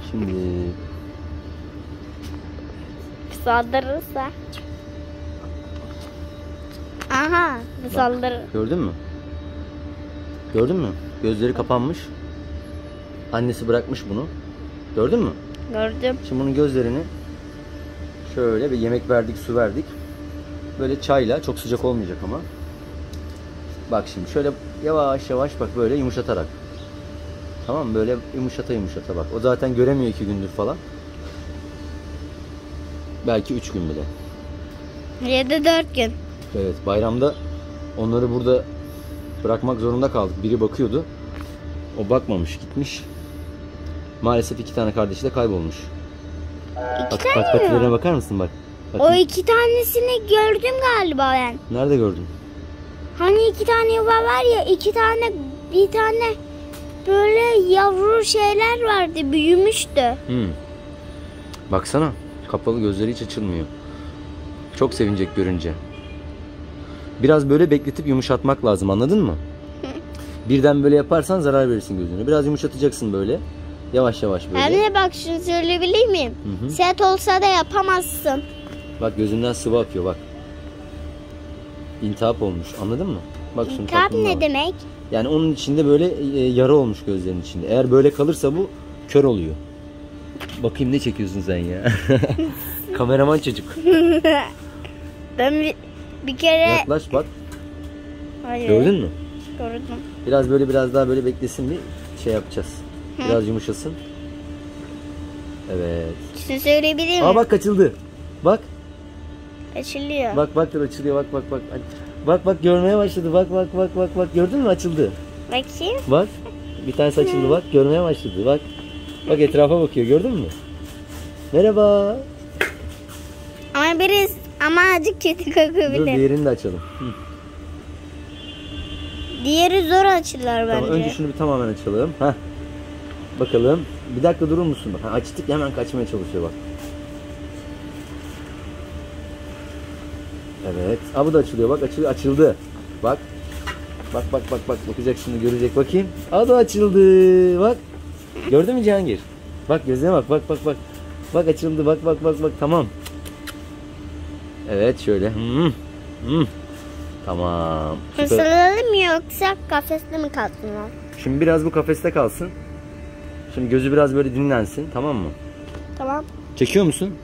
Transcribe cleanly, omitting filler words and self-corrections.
Şimdi saldırırsa. Aha, saldırır. gördün mü? Gördün mü? Gözleri kapanmış. Annesi bırakmış bunu. Gördün mü? Gördüm. Şimdi bunun gözlerini şöyle bir yemek verdik, su verdik. Böyle çayla, çok sıcak olmayacak ama. Bak şimdi şöyle yavaş yavaş bak böyle yumuşatarak. Tamam mı? Böyle yumuşata yumuşata bak. O zaten göremiyor 2 gündür falan. Belki 3 gün bile. 7-4 gün. Evet, bayramda onları burada bırakmak zorunda kaldık. Biri bakıyordu. O bakmamış, gitmiş. Maalesef 2 tane kardeşi de kaybolmuş. Bak patilerine bakar mısın bak. O 2 tanesini gördüm galiba ben. Nerede gördün? Hani 2 tane yuva var ya, 2 tane, bir tane böyle yavru şeyler vardı, büyümüştü. Baksana, kapalı, gözleri hiç açılmıyor. Çok sevinecek görünce. Biraz böyle bekletip yumuşatmak lazım, anladın mı? Birden böyle yaparsan zarar verirsin gözüne. Biraz yumuşatacaksın böyle. Yavaş yavaş böyle. Anne bak şunu söyleyebilir miyim? Set olsa da yapamazsın. Bak gözünden sıvı akıyor bak. İltihap olmuş, anladın mı? Bak şunu. İltihap ne demek? Yani onun içinde böyle yara olmuş gözlerinin içinde. Eğer böyle kalırsa bu kör oluyor. Bakayım ne çekiyorsun sen ya? Kameraman çocuk. Ben bir kere... Yaklaş bak. Hayır. Gördün mü? Gördüm. Biraz daha böyle beklesin, bir şey yapacağız. Biraz yumuşasın. Evet. Şunu söyleyebilir miyim? Aa bak açıldı. Bak. Açılıyor. Bak açılıyor, bak. Bak görmeye başladı. Bak gördün mü, açıldı. Bakayım. Bak. Bir tanesi açıldı bak, görmeye başladı. Bak. Bak etrafa bakıyor, gördün mü? Merhaba. Ama azıcık kötü Dur kokabilir. diğerini de açalım. Diğeri zor açılır bence. Tamam, önce şunu bir tamamen açalım. Heh. Bakalım. Bir dakika durur musun? Bak. Açtık, hemen kaçmaya çalışıyor bak. Evet. Aa, bu da açılıyor bak, açıldı. Bak. Bak. Bakacak şimdi, görecek, bakayım. Aa, da açıldı. Bak. Gördün mü Cihangir? Bak gözüne bak. Bak açıldı. Bak. Tamam. Evet şöyle. Tamam. Fısıldayalım mı yoksa kafeste mi kalsınlar? Şimdi biraz bu kafeste kalsın. Şimdi gözü biraz böyle dinlensin, tamam mı? Tamam. Çekiyor musun?